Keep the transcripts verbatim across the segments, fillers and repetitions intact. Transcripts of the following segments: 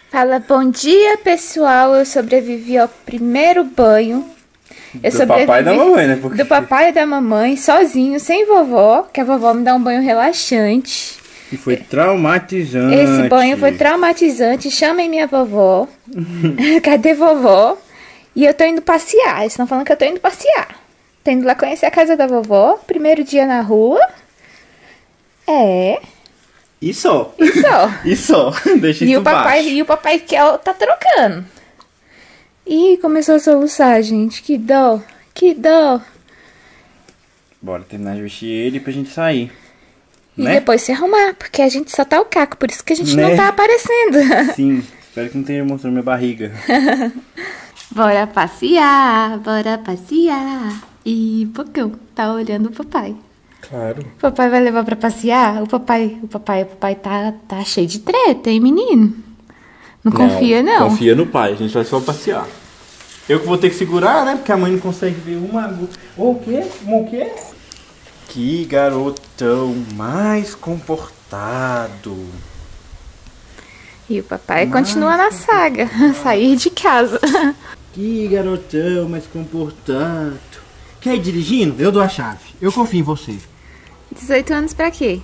Fala, bom dia, pessoal. Eu sobrevivi ao primeiro banho. Eu do papai e da mamãe, né? Porque... Do papai e da mamãe, sozinho, sem vovó, que a vovó me dá um banho relaxante. E foi traumatizante. Esse banho foi traumatizante. Chamem minha vovó. Cadê vovó? E eu tô indo passear. Eles estão falando que eu tô indo passear. Tô indo lá conhecer a casa da vovó. Primeiro dia na rua. É... E só. E só. E só. Deixa e isso o papai baixo. E o papai Kel tá trocando. Ih, começou a soluçar, gente. Que dó. Que dó. Bora terminar de vestir ele pra gente sair. E né? depois se arrumar, porque a gente só tá o caco. Por isso que a gente né? não tá aparecendo. Sim. Espero que não tenha mostrado minha barriga. Bora passear. Bora passear. E Pocão tá olhando o papai. Claro. O papai vai levar pra passear? O papai, o papai, o papai tá, tá cheio de treta, hein, menino? Não, não confia, não. Confia no pai, a gente vai só passear. Eu que vou ter que segurar, né? Porque a mãe não consegue ver uma... O quê? O quê? Que garotão mais comportado. E o papai mais continua na saga. Sair de casa. Que garotão mais comportado. Quer ir dirigindo? Eu dou a chave. Eu confio em você. dezoito anos pra quê?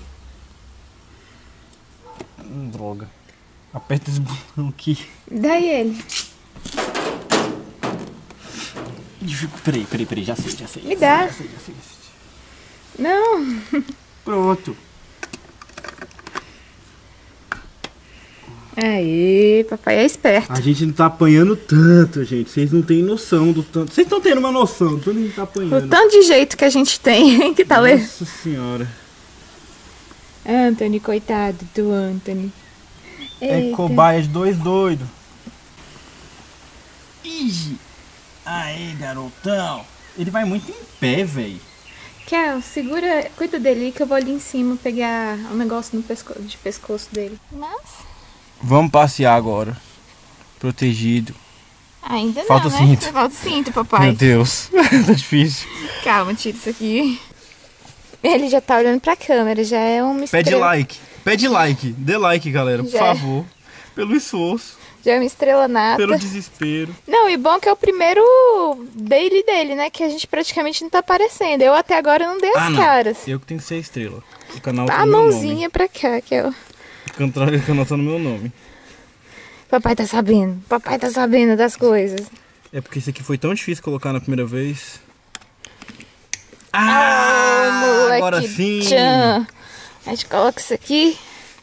Hum, droga. Aperta esse botão aqui. Daí ele. Peraí, peraí, peraí. Já sei, já sei. Me dá. Já sei, já sei, já sei. Não. Pronto. Aí, papai é esperto. A gente não tá apanhando tanto, gente. Vocês não têm noção do tanto. Vocês estão tendo uma noção do tanto que a gente tá apanhando. O tanto de jeito que a gente tem, que tá lendo. Nossa senhora. Anthony, coitado do Anthony. É Eita. cobaia de dois doidos. Ih! Aê, garotão. Ele vai muito em pé, velho. Kel, segura, cuida dele que eu vou ali em cima pegar um negócio no pesco de pescoço dele. Mas... Vamos passear agora. Protegido. Ainda não, Falta o né? cinto. Falta o cinto, papai. Meu Deus. Tá difícil. Calma, tira isso aqui. Ele já tá olhando pra câmera, já é um mistério. Pede like. Pede like. Dê like, galera, por Já. favor. Pelo esforço. Já é uma estrela nata. Pelo desespero. Não, e bom que é o primeiro daily dele, né? Que a gente praticamente não tá aparecendo. Eu até agora não dei as Ah, não. caras. Eu que tenho que ser estrela. O canal tá A no meu mãozinha nome. pra cá, que é o... O canal tá no meu nome. Papai tá sabendo. Papai tá sabendo das coisas. É porque isso aqui foi tão difícil colocar na primeira vez. Ah, moleque, agora sim. tchan. A gente coloca isso aqui.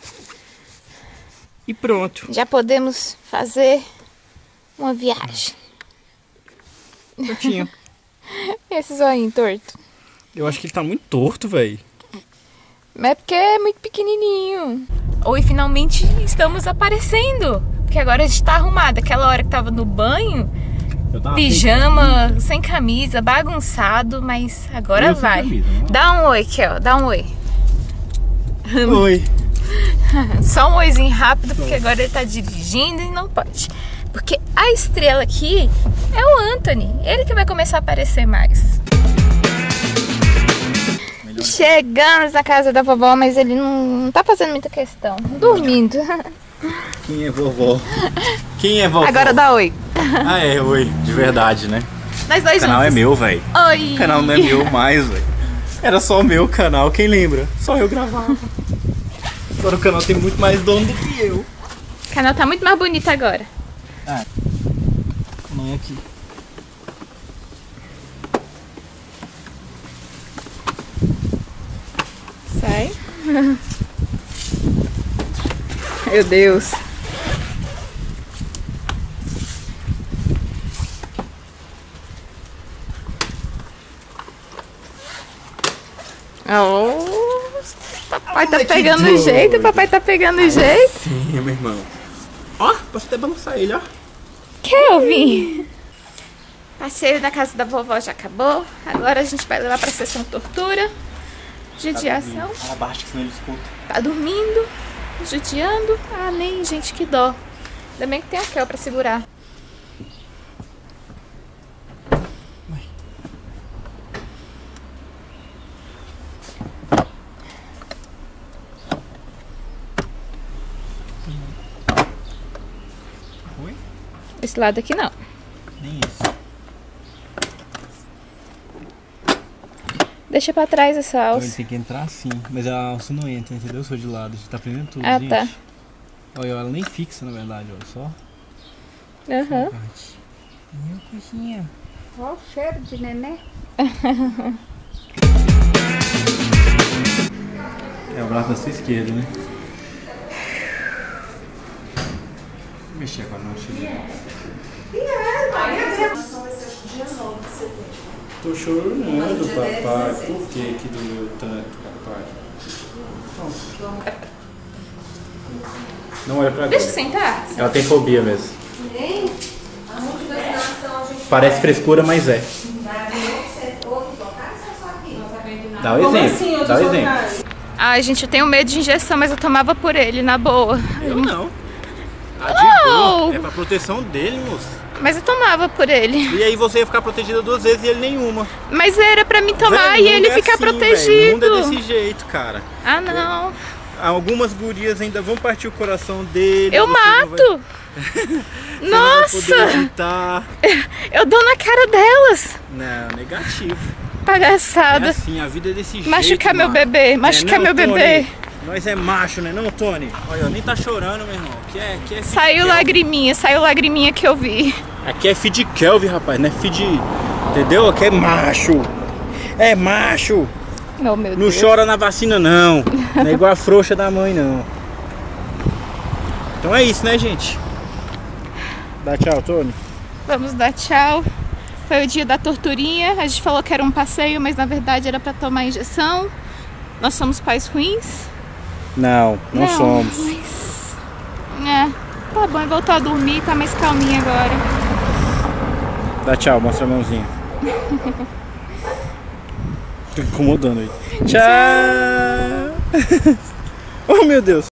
E pronto. Já podemos fazer uma viagem. Prontinho. Esse zoinho torto. Eu acho que ele tá muito torto, velho. Mas é porque é muito pequenininho. Oi, finalmente estamos aparecendo. Porque agora a gente tá arrumada. Aquela hora que tava no banho, pijama, sem camisa, bagunçado. Mas agora Eu sem vai. camisa, não é? Dá um oi, Kel. Dá um oi. Oi. Só um oizinho rápido, porque agora ele tá dirigindo e não pode. Porque a estrela aqui é o Anthony. Ele que vai começar a aparecer mais. Melhor. Chegamos na casa da vovó, mas ele não, não tá fazendo muita questão. Dormindo. Quem é vovó? Quem é vovó? Agora dá oi. Ah, é, oi. De verdade, né? Nós dois O canal juntos. é meu, velho. Oi. O canal não é meu mais, velho. Era só o meu canal, quem lembra? Só eu gravava. Agora o canal tem muito mais dono do que eu. O canal tá muito mais bonito agora. Ah, não é aqui. Sai. Meu Deus. Oh, papai tá pegando o jeito, papai tá pegando o jeito. Sim, meu irmão. Ó, posso até balançar ele, ó. Kelvin. Passeio na casa da vovó já acabou. Agora a gente vai levar pra sessão tortura. Judiação. Fala baixo que senão ele escuta. Tá dormindo, judiando. Ah, nem, gente, que dó. Ainda bem que tem a Kel pra segurar. Esse lado aqui não. Nem isso. Deixa pra trás essa alça. Ele tem que entrar assim, mas a alça não entra, entendeu? Eu sou de lado, a gente tá prendendo tudo, ah, gente. Tá. Olha, ela nem fixa, na verdade, olha só. Aham. Uhum. Meu coisinha. Olha o cheiro de neném. É o braço da sua esquerda, né? Vou mexer agora, não cheguei. Tô chorando, papai. Por que que doeu tanto, papai? Não olha pra Deixa eu agora. sentar. Ela tem fobia mesmo. Parece frescura, mas é. Dá o exemplo. Dá o exemplo. Ai, gente, eu tenho medo de injeção, mas eu tomava por ele, na boa. Eu não. A de Oh! boa. É pra proteção dele, moço. Mas eu tomava por ele. E aí você ia ficar protegida duas vezes e ele nenhuma. Mas era pra mim tomar Velho, e o mundo ele é ficar assim, protegido. velho. O mundo é desse jeito, cara. Ah, não. Algumas gurias ainda vão partir o coração dele. Eu você não mato. vai- Nossa. Você não vai poder evitar. Eu dou na cara delas. Não, negativo. É Palhaçada. assim, a vida é desse jeito. Machucar meu mano. bebê. Machucar É, não, meu Tony? bebê. Nós é macho, né não, Tony? Olha, nem tá chorando, meu irmão. Aqui é, aqui é feed Saiu Kelvin. lagriminha, saiu lagriminha que eu vi. Aqui é feed Kelvin, rapaz, não é feed... Entendeu? Aqui é macho. É macho. Oh, meu Não Deus. chora na vacina, não. Não é igual a frouxa da mãe, não. Então é isso, né, gente? Dá tchau, Tony. Vamos dar tchau. Foi o dia da torturinha. A gente falou que era um passeio, mas na verdade era pra tomar injeção. Nós somos pais ruins. Não, não, Não, somos. Mas... É, tá bom, voltou a dormir, tá mais calminha agora. Dá tchau, mostra a mãozinha. Tô incomodando aí. Tchau! Oh, meu Deus!